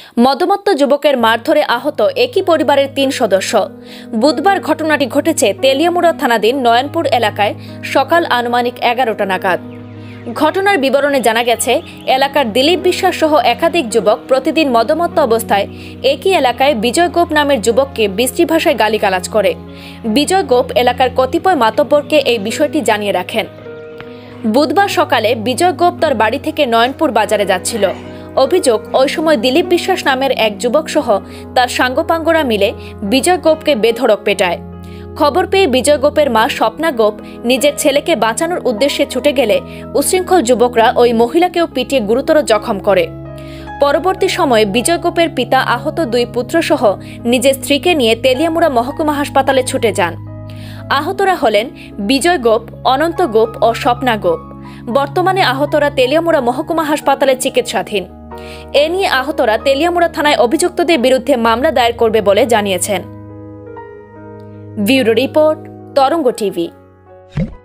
মদমত যুবকের মারধরে আহত একই পরিবারের ৩ সদস্য। বুধবার ঘটনাটি ঘটেছে তেলিয়ামুড়া থানাধীন নয়নপুর এলাকায় সকাল আনুমানিক ১১টা নাগাদ। ঘটনার বিবরণে জানা গেছে, এলাকার দিলীপ বিশ্বাস সহ একাধিক যুবক প্রতিদিন মদমত্ত অবস্থায় একই এলাকায় বিজয় গোপ নামের যুবককে বিশ্রী ভাষায় গালিগালাজ করে। বিজয় গোপ এলাকার কতিপয় মাতব্বরকে এই বিষয়টি জানিয়ে রাখেন। বুধবার সকালে বিজয় গোপ তার বাড়ি থেকে নয়নপুর বাজারে যাচ্ছিল। অভিযোগ, ওই সময় দিলীপ বিশ্বাস নামের এক যুবক সহ তার সাঙ্গপাঙ্গরা মিলে বিজয় গোপকে বেধড়ক পেটায়। খবর পেয়ে বিজয় গোপের মা স্বপ্না গোপ নিজের ছেলেকে বাঁচানোর উদ্দেশ্যে ছুটে গেলে উশৃঙ্খল যুবকরা ওই মহিলাকেও পিটিয়ে গুরুতর জখম করে। পরবর্তী সময়ে বিজয় গোপের পিতা আহত 2 পুত্রসহ নিজের স্ত্রীকে নিয়ে তেলিয়ামুড়া মহকুমা হাসপাতালে ছুটে যান। আহতরা হলেন বিজয় গোপ, অনন্ত গোপ ও স্বপ্না গোপ। বর্তমানে আহতরা তেলিয়ামুড়া মহকুমা হাসপাতালে চিকিৎসাধীন। এ নিয়ে আহতরা তেলিয়ামুড়া থানায় অভিযুক্তদের বিরুদ্ধে মামলা দায়ের করবে বলে জানিয়েছেন। Bureau report, Tarang TV.